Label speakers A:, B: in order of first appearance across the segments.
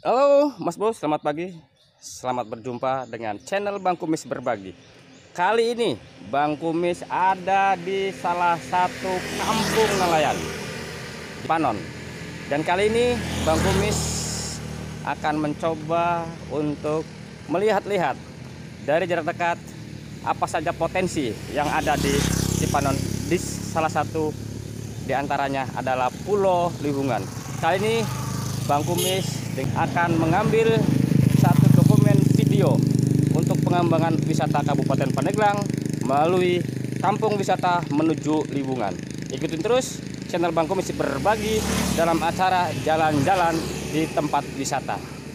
A: Halo Mas Bro, selamat pagi. Selamat berjumpa dengan channel Bang Kumis Berbagi. Kali ini Bang Kumis ada di salah satu kampung nelayan di Panon. Dan kali ini Bang Kumis akan mencoba untuk melihat-lihat dari jarak dekat apa saja potensi yang ada di Panon. Di salah satu di antaranya adalah Pulau Liwungan. Kali ini Bang Kumis akan mengambil satu dokumen video untuk pengembangan wisata Kabupaten Pandeglang melalui kampung wisata menuju Liwungan. Ikutin terus channel Bang Kumis Berbagi dalam acara jalan-jalan di tempat wisata.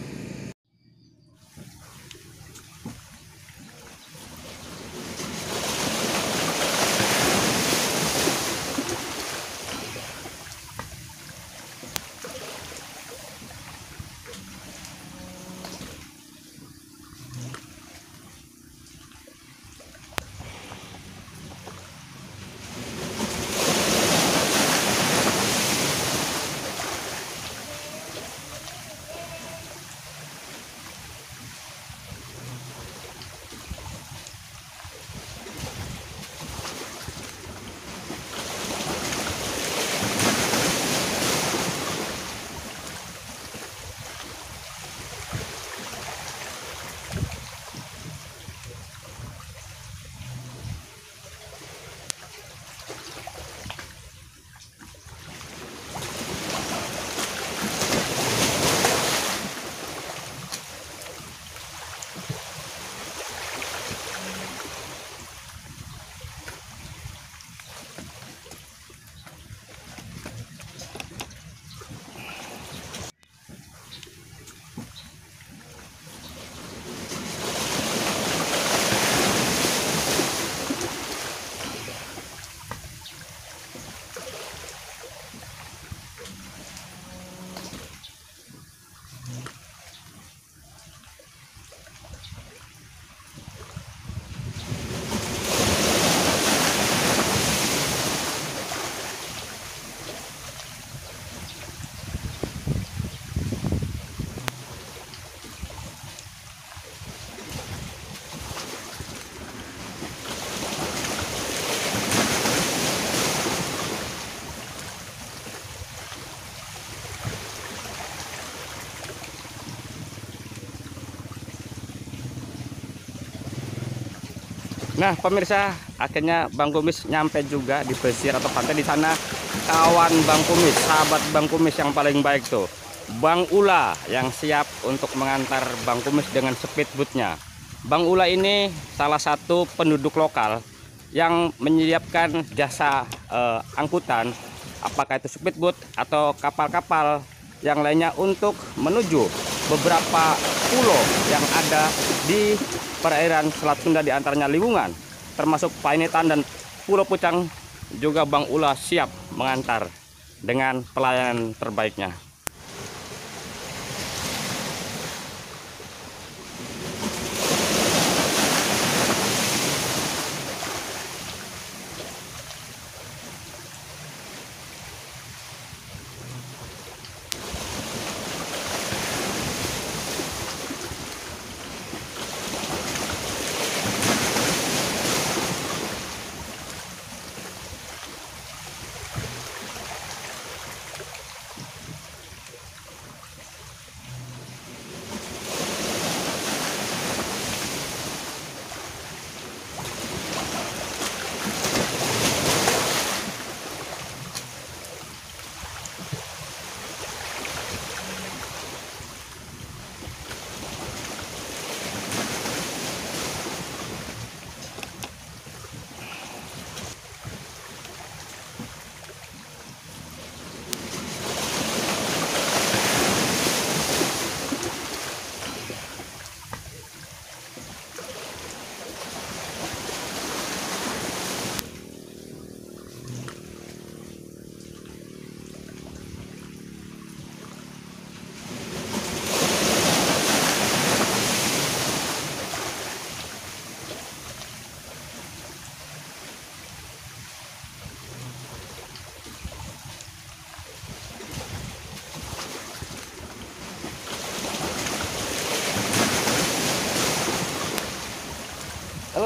A: Nah, pemirsa, akhirnya Bang Kumis nyampe juga di pesisir atau pantai. Di sana kawan Bang Kumis, sahabat Bang Kumis yang paling baik tuh, Bang Ula, yang siap untuk mengantar Bang Kumis dengan speedboatnya. Bang Ula ini salah satu penduduk lokal yang menyiapkan jasa angkutan, apakah itu speedboat atau kapal-kapal yang lainnya untuk menuju beberapa pulau yang ada di perairan Selat Sunda, di antaranya Liwungan, termasuk Painitan dan Pulau Pucang. Juga Bang Ula siap mengantar dengan pelayanan terbaiknya.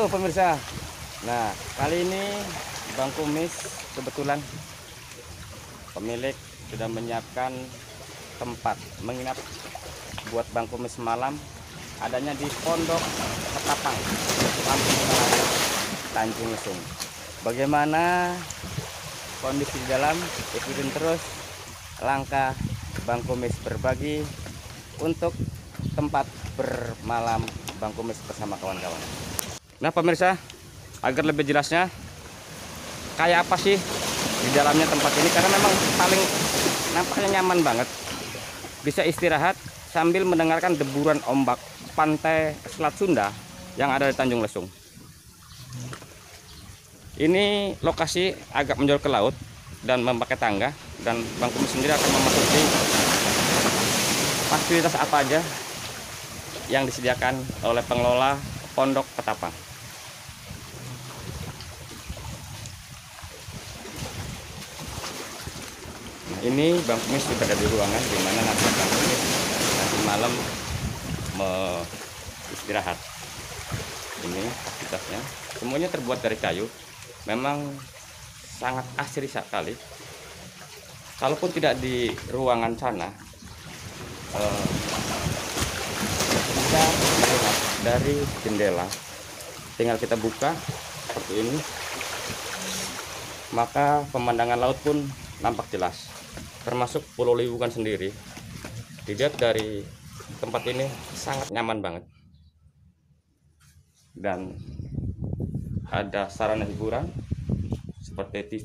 A: Halo pemirsa. Nah, kali ini Bang Kumis kebetulan pemilik sudah menyiapkan tempat menginap buat Bang Kumis malam, adanya di Pondok Ketapang, Kampung Nelayan, Tanjung Lesung. Bagaimana kondisi di dalam? Ikutin terus langkah Bang Kumis berbagi untuk tempat bermalam Bang Kumis bersama kawan-kawan. Nah pemirsa, agar lebih jelasnya kayak apa sih di dalamnya tempat ini, karena memang paling nampaknya nyaman banget, bisa istirahat sambil mendengarkan deburan ombak pantai Selat Sunda yang ada di Tanjung Lesung. Ini lokasi agak menjauh ke laut dan memakai tangga, dan Bang Kumis sendiri akan memasuki fasilitas apa aja yang disediakan oleh pengelola Pondok Ketapang. Nah, ini Bang Kumis sudah ada di ruangan di mana nanti Bang Kumis nanti malam istirahat. Ini fasilitasnya, semuanya terbuat dari kayu. Memang sangat asri sekali. Kalaupun tidak di ruangan sana, bisa melihat dari jendela. Tinggal kita buka seperti ini, maka pemandangan laut pun nampak jelas, termasuk Pulau Liwungan sendiri. Dilihat dari tempat ini sangat nyaman banget, dan ada sarana hiburan seperti TV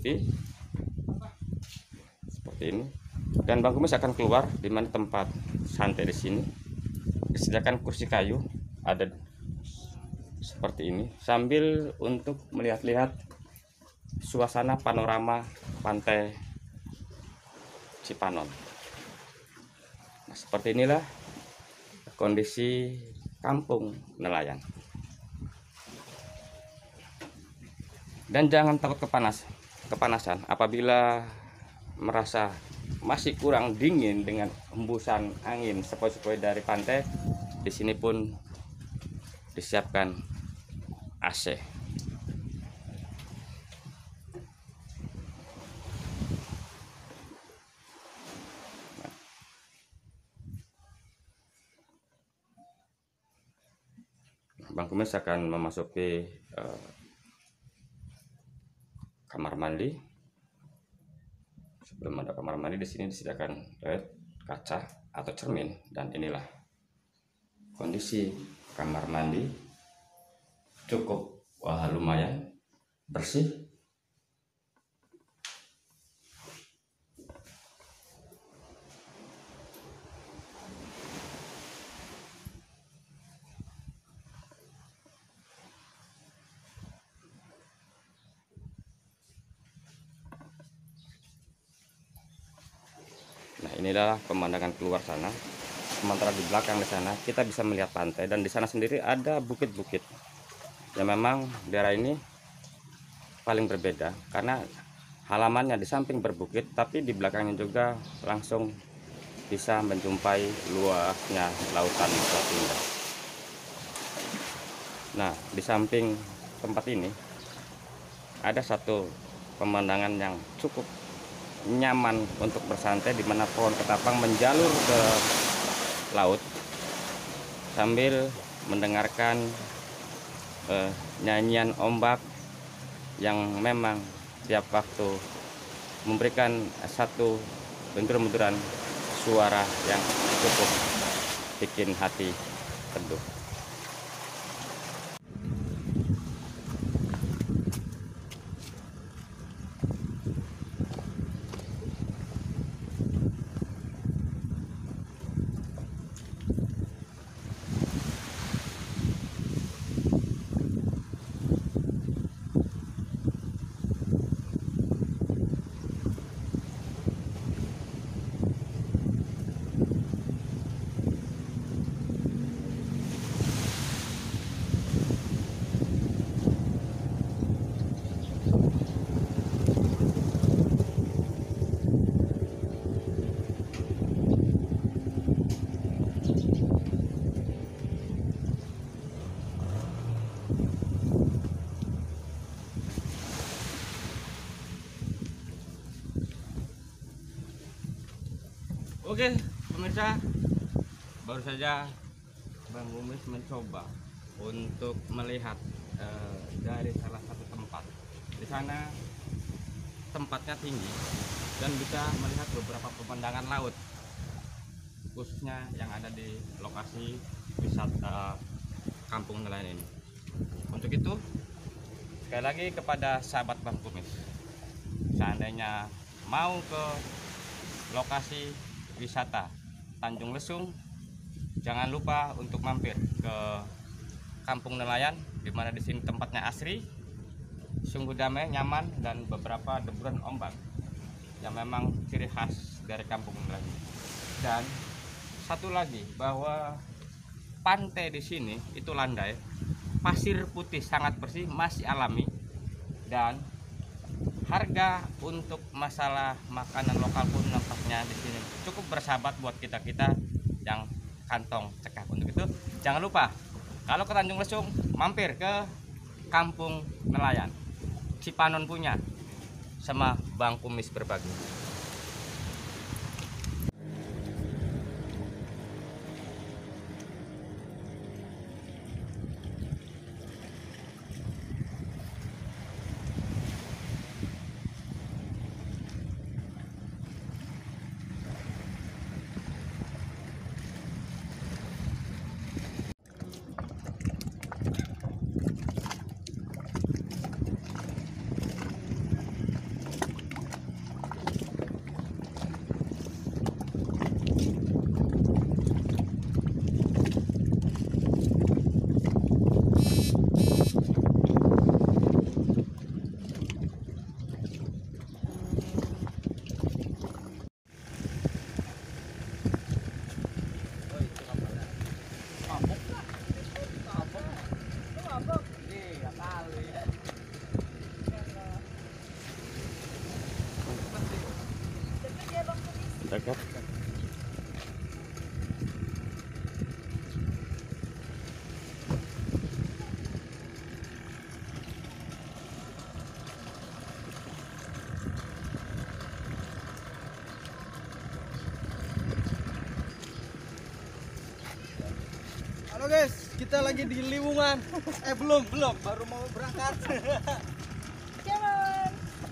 A: seperti ini. Dan Bang Kumis akan keluar, di mana tempat santai di sini disediakan kursi kayu ada seperti ini, sambil untuk melihat-lihat suasana panorama pantai Cipanon. Nah, seperti inilah kondisi kampung nelayan. Dan jangan takut kepanasan. Apabila merasa masih kurang dingin dengan hembusan angin sepoi-sepoi dari pantai, di sini pun disiapkan AC. Bang Kumis akan memasuki kamar mandi. Sebelum ada kamar mandi, di sini disediakan kaca atau cermin, dan inilah kondisi kamar mandi. Cukup lumayan bersih. Nah, inilah pemandangan keluar sana. Sementara di belakang di sana kita bisa melihat pantai, dan di sana sendiri ada bukit-bukit. Ya, memang daerah ini paling berbeda karena halamannya di samping berbukit, tapi di belakangnya juga langsung bisa menjumpai luasnya lautan Selat Sunda. Nah, di samping tempat ini ada satu pemandangan yang cukup nyaman untuk bersantai, di mana pohon ketapang menjalur ke laut sambil mendengarkan nyanyian ombak yang memang tiap waktu memberikan satu benturan-benturan suara yang cukup bikin hati teduh. Oke pemirsa, baru saja Bang Kumis mencoba untuk melihat dari salah satu tempat. Di sana tempatnya tinggi dan bisa melihat beberapa pemandangan laut, khususnya yang ada di lokasi wisata Kampung Nelayan ini. Untuk itu sekali lagi kepada sahabat Bang Kumis, seandainya mau ke lokasi wisata Tanjung Lesung, jangan lupa untuk mampir ke Kampung Nelayan, di mana di sini tempatnya asri, sungguh damai, nyaman, dan beberapa deburan ombak yang memang ciri khas dari Kampung Nelayan. Dan satu lagi, bahwa pantai di sini itu landai, pasir putih sangat bersih, masih alami, dan harga untuk masalah makanan lokal pun nampaknya di sini cukup bersahabat buat kita yang kantong cekak. Untuk itu jangan lupa kalau ke Tanjung Lesung mampir ke Kampung Nelayan, Cipanon punya, sama Bang Kumis berbagi. Dekat.
B: Halo guys, kita lagi di Liwungan. Belum, baru mau berangkat.
C: Jalan.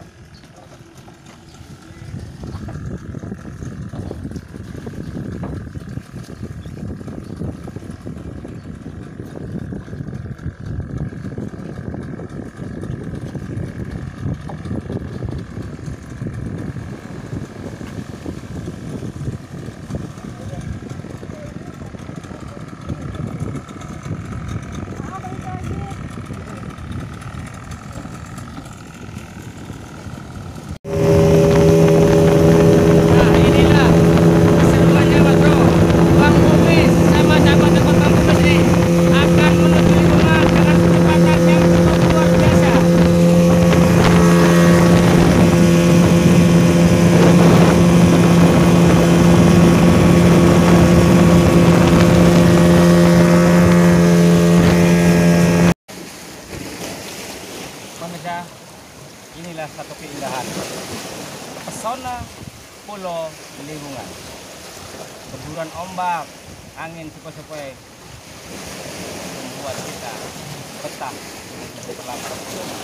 A: Pemirsa, inilah satu keindahan pesona Pulau Liwungan. Deburan ombak, angin sepoi-sepoi membuat kita betah di perlahan.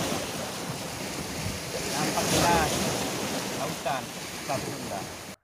A: Nampak jelas lautan Selat Sunda.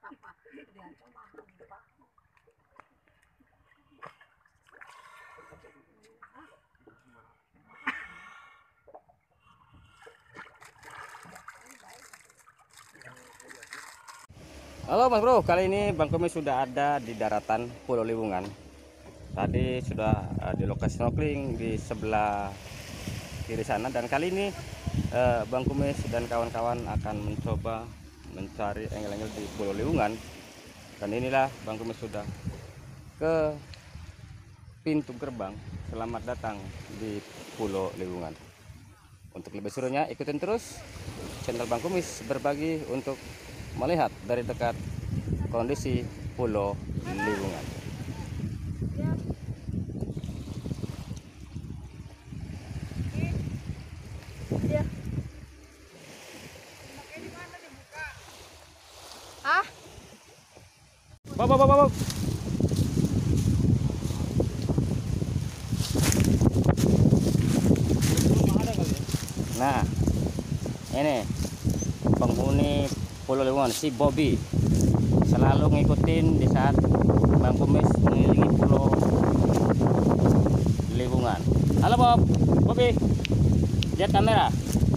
A: Halo Mas Bro, kali ini Bang Kumis sudah ada di daratan Pulau Liwungan. Tadi sudah di lokasi snorkeling di sebelah kiri sana, dan kali ini Bang Kumis dan kawan-kawan akan mencoba mencari engel-engel di Pulau Liwungan. Dan inilah Bang Kumis sudah ke pintu gerbang. Selamat datang di Pulau Liwungan. Untuk lebih serunya ikutin terus channel Bang Kumis berbagi untuk melihat dari dekat kondisi Pulau Liwungan. Bob. Nah, ini penghuni Pulau Liwungan, si Bobby selalu ngikutin di saat Bang Kumis mengelilingi Pulau Liwungan. Halo Bob, Bobby, lihat kamera.